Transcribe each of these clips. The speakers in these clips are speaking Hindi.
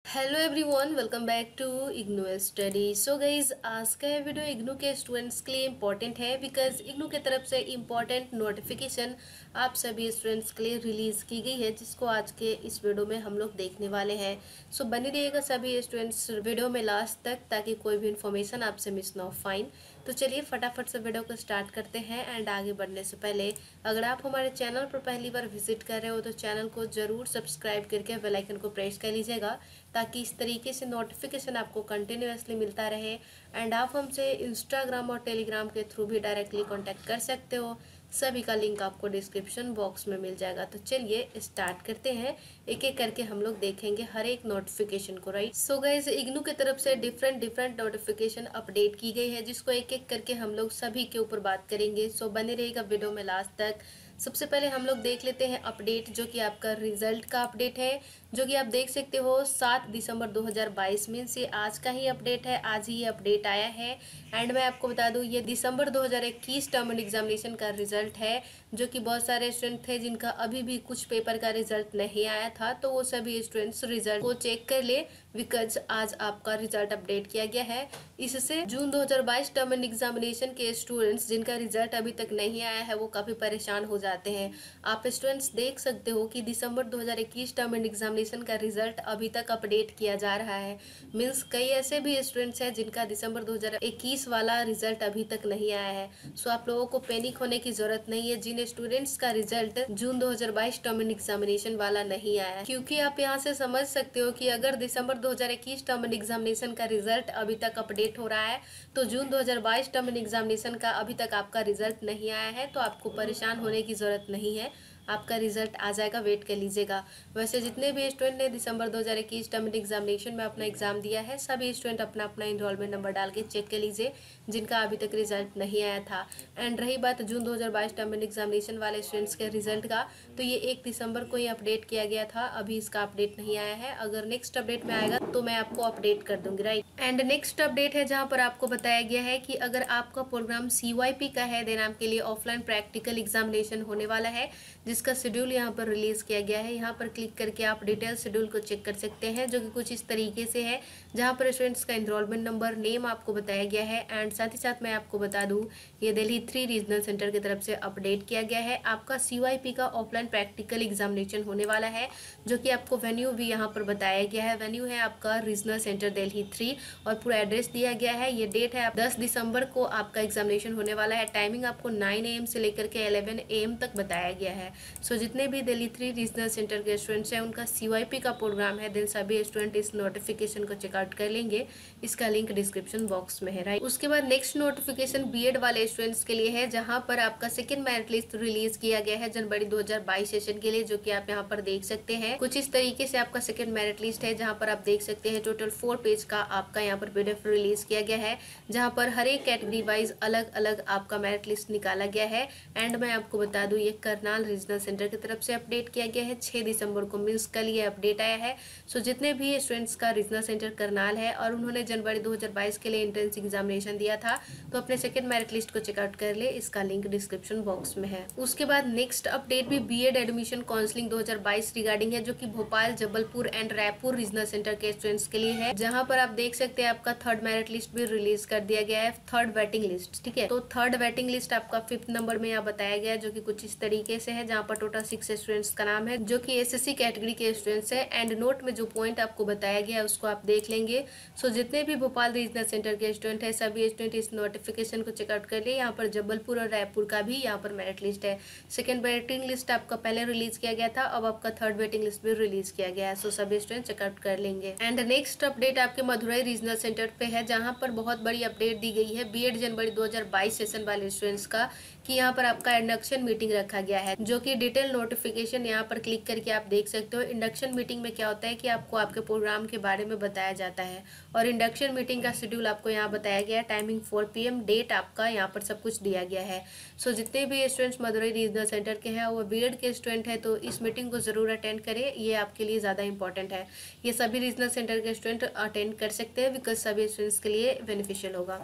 Hello everyone, welcome back to IGNOU study. So guys, आज का ये वीडियो इग्नू के स्टूडेंट्स के लिए इम्पॉर्टेंट है बिकॉज इग्नू की तरफ से इम्पॉर्टेंट नोटिफिकेशन आप सभी स्टूडेंट्स के लिए रिलीज़ की गई है, जिसको आज के इस वीडियो में हम लोग देखने वाले हैं। सो बने रहिएगा सभी स्टूडेंट्स वीडियो में लास्ट तक, ताकि कोई भी इन्फॉर्मेशन आपसे मिस ना हो। फाइन, तो चलिए फटाफट से वीडियो को स्टार्ट करते हैं। एंड आगे बढ़ने से पहले अगर आप हमारे चैनल पर पहली बार विजिट कर रहे हो तो चैनल को ज़रूर सब्सक्राइब करके बेल आइकन को प्रेस कर लीजिएगा, ताकि इस तरीके से नोटिफिकेशन आपको कंटिन्यूअसली मिलता रहे। एंड आप हमसे इंस्टाग्राम और टेलीग्राम के थ्रू भी डायरेक्टली कांटेक्ट कर सकते हो। सभी का लिंक आपको डिस्क्रिप्शन बॉक्स में मिल जाएगा। तो चलिए स्टार्ट करते हैं, एक एक करके हम लोग देखेंगे हर एक नोटिफिकेशन को। राइट, सो गाइस, इग्नू की तरफ से डिफरेंट नोटिफिकेशन अपडेट की गई है, जिसको एक एक करके हम लोग सभी के ऊपर बात करेंगे। सो बने रहेगा वीडियो में लास्ट तक। सबसे पहले हम लोग देख लेते हैं अपडेट, जो कि आपका रिजल्ट का अपडेट है, जो कि आप देख सकते हो 7 दिसंबर 2022 में से आज का ही अपडेट है। आज ही ये अपडेट आया है। एंड मैं आपको बता दूं, ये दिसंबर 2021 टर्म एंड एग्जामिनेशन का रिजल्ट है, जो कि बहुत सारे स्टूडेंट थे जिनका अभी भी कुछ पेपर का रिजल्ट नहीं आया था। तो वो सभी स्टूडेंट्स रिजल्ट को चेक कर ले, बिकॉज आज आपका रिजल्ट अपडेट किया गया है। इससे जून 2022 टर्म एंड एग्जामिनेशन के स्टूडेंट्स जिनका रिजल्ट अभी तक नहीं आया है, वो काफ़ी परेशान हो जाते हैं। आप स्टूडेंट्स देख सकते हो कि दिसंबर 2021 टर्म एंड एग्जामिनेशन का रिजल्ट अभी तक अपडेट किया जा रहा है। मीन्स कई ऐसे भी स्टूडेंट्स हैं जिनका दिसंबर 2021 वाला रिजल्ट अभी तक नहीं आया है। सो आप लोगों को पैनिक होने की जरूरत नहीं है जिन स्टूडेंट्स का रिजल्ट जून 2022 टर्म एंड एग्जामिनेशन वाला नहीं आया है, क्योंकि आप यहाँ से समझ सकते हो कि अगर दिसंबर 2021 टर्म एंड एग्जामिनेशन का रिजल्ट अभी तक अपडेट हो रहा है, तो जून 2022 टर्म एंड एग्जामिनेशन का अभी तक आपका रिजल्ट नहीं आया है, तो आपको परेशान होने की जरूरत नहीं है। आपका रिजल्ट आ जाएगा, वेट कर लीजिएगा। वैसे जितने भी स्टूडेंट ने दिसंबर 2021 टर्म एंड एग्जामिनेशन में अपना एग्जाम दिया है, सभी स्टूडेंट अपना अपना इनरोलमेंट नंबर डाल के चेक कर लीजिए, जिनका अभी तक रिजल्ट नहीं आया था। एंड रही बात जून 2022 टर्म एंड एग्जामिनेशन वाले स्टूडेंट्स के रिजल्ट का, तो ये 1 दिसंबर को ही अपडेट किया गया था। अभी इसका अपडेट नहीं आया है। अगर नेक्स्ट अपडेट में आएगा तो मैं आपको अपडेट कर दूंगी। राइट, एंड नेक्स्ट अपडेट है जहाँ पर आपको बताया गया है कि अगर आपका प्रोग्राम CYP का है, देन आपके लिए ऑफलाइन प्रैक्टिकल एग्जामिनेशन होने वाला है, जिसका शेड्यूल यहाँ पर रिलीज किया गया है। यहाँ पर क्लिक करके आप डिटेल शेड्यूल को चेक कर सकते हैं, जो कि कुछ इस तरीके से है, जहाँ पर स्टूडेंट्स का एनरोलमेंट नंबर, नेम आपको बताया गया है। एंड साथ ही साथ मैं आपको बता दूं, ये दिल्ली 3 रीजनल सेंटर की तरफ से अपडेट किया गया है। आपका CYP का ऑफलाइन प्रैक्टिकल एग्जामिनेशन होने वाला है, जो कि आपको वेन्यू भी यहाँ पर बताया गया है। वेन्यू है आपका रीजनल सेंटर दिल्ली 3, और पूरा एड्रेस दिया गया है। ये डेट है 10 दिसंबर को आपका एग्जामिनेशन होने वाला है। टाइमिंग आपको 9 AM से लेकर के 11 AM तक बताया गया है। सो जितने भी दिल्ली 3 रीजनल सेंटर के स्टूडेंट्स हैं, उनका CYP का प्रोग्राम है, देन सभी स्टूडेंट इस नोटिफिकेशन को चेकआउट कर लेंगे। इसका लिंक डिस्क्रिप्शन बॉक्स में है। राइट, उसके बाद नेक्स्ट नोटिफिकेशन बीएड वाले स्टूडेंट्स के लिए है, जहां पर आपका सेकंड मेरिट लिस्ट रिलीज किया गया है जनवरी 2022 सेशन के लिए, जो कि आप यहां पर देख सकते हैं। कुछ इस तरीके से आपका सेकंड मेरिट लिस्ट है, जहां पर आप देख सकते हैं टोटल 4 पेज का आपका यहाँ पर PDF रिलीज किया गया है, जहां पर हर एक कैटेगरी वाइज अलग अलग आपका मेरिट लिस्ट निकाला गया है। एंड मैं आपको बता दूं, ये करनाल रीजनल सेंटर की तरफ से अपडेट किया गया है 6 दिसंबर को, मीन्स कल ये अपडेट आया है। सो जितने भी स्टूडेंट्स का रीजनल सेंटर करनाल है और उन्होंने जनवरी 2022 के लिए एंट्रेंस एग्जामिनेशन दिया था, तो अपने सेकंड मेरिट लिस्ट को चेकआउट कर ले। इसका लिंक डिस्क्रिप्शन बॉक्स में है। उसके बाद नेक्स्ट अपडेट भी बीएड एडमिशन काउंसलिंग 2022 रिगार्डिंग है, जो कि Bhopal, Jabalpur and Raipur regional centre के स्टूडेंट्स के लिए है, जहां पर आप देख सकते हैं आपका थर्ड मेरिट लिस्ट भी रिलीज कर दिया गया है, थर्ड वेटिंग लिस्ट। ठीक है, तो थर्ड वेटिंग लिस्ट आपका 5th नंबर में यहाँ बताया गया है, जो कि कुछ इस तरीके से है, जहाँ पर टोटल 6 स्टूडेंट्स का नाम है, जो कि SSC कैटेगरी के स्टूडेंट्स है। एंड नोट में जो पॉइंट आपको बताया गया है उसको आप देख लेंगे। सो जितने भी भोपाल रीजनल सेंटर के स्टूडेंट है, सभी स्टूडेंट इस नोटिफिकेशन को चेकआउट कर लिए। यहाँ पर जबलपुर और रायपुर का भी यहाँ पर मेरिट लिस्ट है। सेकंड वेटिंग लिस्ट आपका पहले रिलीज किया गया था, अब आपका थर्ड वेटिंग लिस्ट भी रिलीज किया गया है। सो सभी स्टूडेंट चेकआउट कर लेंगे। एंड नेक्स्ट अपडेट आपके मदुरई रीजनल सेंटर पे है, जहाँ पर बहुत बड़ी अपडेट दी गई है बीएड जनवरी 2022 सेशन वाले स्टूडेंट्स का, कि यहाँ पर आपका इंडक्शन मीटिंग रखा गया है, जो कि डिटेल नोटिफिकेशन यहाँ पर क्लिक करके आप देख सकते हो। इंडक्शन मीटिंग में क्या होता है कि आपको आपके प्रोग्राम के बारे में बताया जाता है, और इंडक्शन मीटिंग का शेड्यूल आपको यहाँ बताया गया है। टाइमिंग 4 PM, डेट आपका यहाँ पर सब कुछ दिया गया है। सो जितने भी स्टूडेंट्स मदुरई रीजनल सेंटर के हैं, वो बीएड के स्टूडेंट है, तो इस मीटिंग को जरूर अटेंड करें, ये आपके लिए ज़्यादा इंपॉर्टेंट है। ये सभी रीजनल सेंटर के स्टूडेंट अटेंड कर सकते हैं, बिकॉज सभी स्टूडेंट्स के लिए बेनिफिशियल होगा।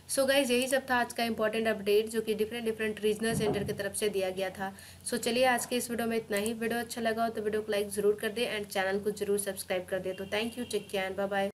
सो गाइज यही सब था आज का इंपॉर्टेंट अपडेट जो कि डिफरेंट डिफरेंट रीजनल सेंटर की तरफ से दिया गया था। सो चलिए आज के इस वीडियो में इतना ही। वीडियो अच्छा लगा हो तो वीडियो को लाइक ज़रूर कर दे एंड चैनल को जरूर सब्सक्राइब कर दे। तो thank you, take care and bye bye.